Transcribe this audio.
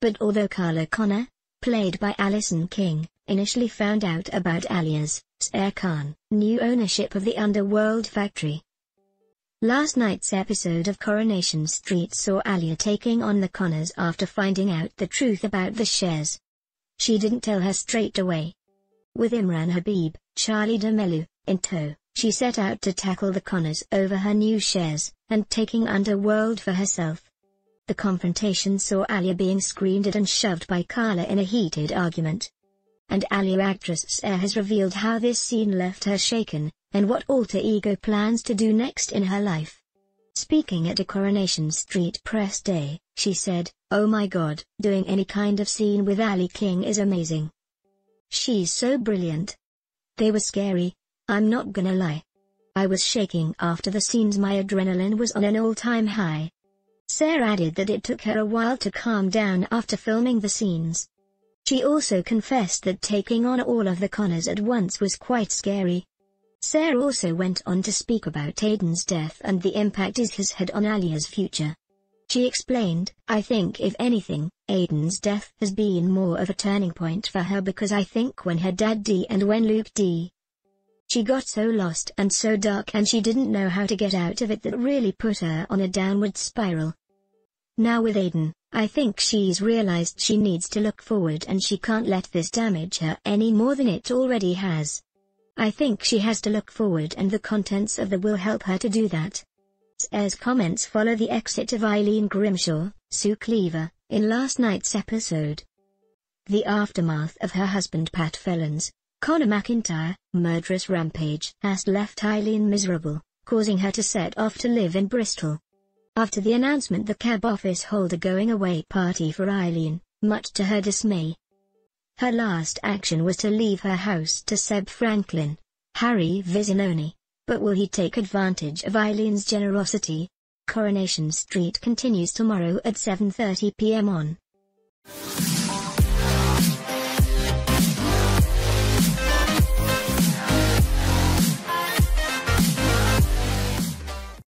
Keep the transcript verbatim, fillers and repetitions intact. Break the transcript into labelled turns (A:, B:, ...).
A: But although Carla Connor, played by Alison King, initially found out about Alya's, Sair Khan, new ownership of the Underworld factory. Last night's episode of Coronation Street saw Alya taking on the Connors after finding out the truth about the shares. She didn't tell her straight away. With Imran Habib, Charlie D'Amelio, in tow, she set out to tackle the Connors over her new shares, and taking Underworld for herself. The confrontation saw Alya being screamed at and shoved by Carla in a heated argument. And Alya actress Sair has revealed how this scene left her shaken, and what alter ego plans to do next in her life. Speaking at a Coronation Street press day, she said, "Oh my god, doing any kind of scene with Alya King is amazing. She's so brilliant. They were scary, I'm not gonna lie. I was shaking after the scenes, my adrenaline was on an all-time high." Sair added that it took her a while to calm down after filming the scenes. She also confessed that taking on all of the Connors at once was quite scary. Sair also went on to speak about Aiden's death and the impact it has had on Alya's future. She explained, "I think if anything, Aiden's death has been more of a turning point for her, because I think when her dad died and when Luke died, she got so lost and so dark and she didn't know how to get out of it, that really put her on a downward spiral. Now with Aiden, I think she's realized she needs to look forward and she can't let this damage her any more than it already has. I think she has to look forward, and the contents of the will help her to do that." Sair's comments follow the exit of Eileen Grimshaw, Sue Cleaver, in last night's episode. The aftermath of her husband Pat Felon's, Connor McIntyre, murderous rampage has left Eileen miserable, causing her to set off to live in Bristol. After the announcement, the cab office hold a going-away party for Eileen, much to her dismay. Her last action was to leave her house to Seb Franklin, Harry Visinoni, but will he take advantage of Eileen's generosity? Coronation Street continues tomorrow at seven thirty p m on